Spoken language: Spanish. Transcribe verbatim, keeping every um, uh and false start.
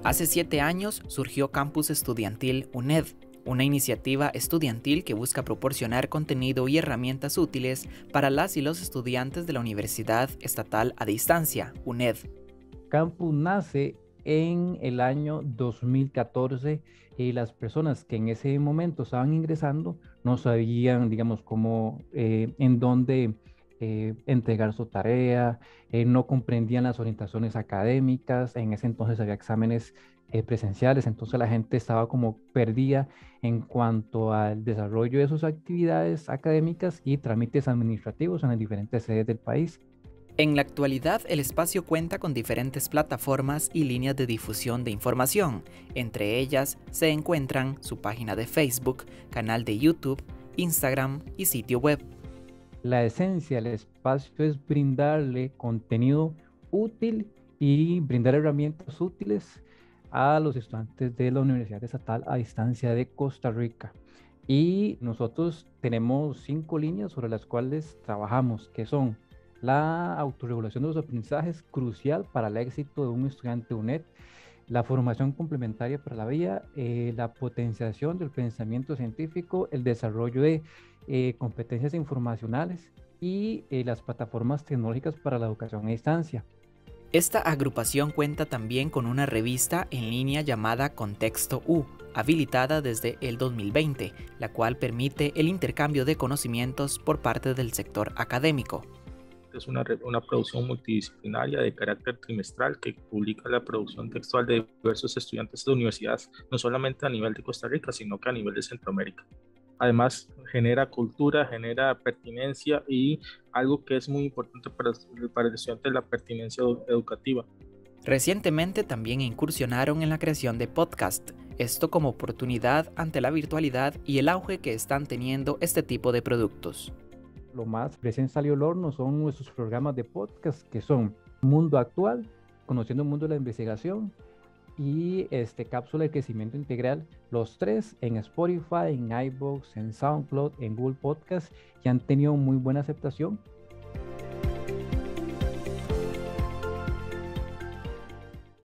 Hace siete años surgió Campus Estudiantil UNED, una iniciativa estudiantil que busca proporcionar contenido y herramientas útiles para las y los estudiantes de la Universidad Estatal a Distancia, UNED. Campus nace en el año dos mil catorce y las personas que en ese momento estaban ingresando no sabían, digamos, cómo, eh, en dónde eh, entregar su tarea, eh, no comprendían las orientaciones académicas, en ese entonces había exámenes eh, presenciales, entonces la gente estaba como perdida en cuanto al desarrollo de sus actividades académicas y trámites administrativos en las diferentes sedes del país. En la actualidad, el espacio cuenta con diferentes plataformas y líneas de difusión de información. Entre ellas se encuentran su página de Facebook, canal de YouTube, Instagram y sitio web. La esencia del espacio es brindarle contenido útil y brindar herramientas útiles a los estudiantes de la Universidad Estatal a Distancia de Costa Rica. Y nosotros tenemos cinco líneas sobre las cuales trabajamos, que son la autorregulación de los aprendizajes, crucial para el éxito de un estudiante UNED, la formación complementaria para la vida, eh, la potenciación del pensamiento científico, el desarrollo de eh, competencias informacionales y eh, las plataformas tecnológicas para la educación a distancia. Esta agrupación cuenta también con una revista en línea llamada Contexto U, habilitada desde el dos mil veinte, la cual permite el intercambio de conocimientos por parte del sector académico. Es una, una producción multidisciplinaria de carácter trimestral que publica la producción textual de diversos estudiantes de universidades, no solamente a nivel de Costa Rica, sino que a nivel de Centroamérica. Además, genera cultura, genera pertinencia y algo que es muy importante para, para el estudiante, la pertinencia educativa. Recientemente también incursionaron en la creación de podcast, esto como oportunidad ante la virtualidad y el auge que están teniendo este tipo de productos. Lo más recién salió al horno son nuestros programas de podcast, que son Mundo Actual, Conociendo el Mundo de la Investigación, y este, Cápsula de Crecimiento Integral, los tres en Spotify, en iVoox, en SoundCloud, en Google Podcast, y han tenido muy buena aceptación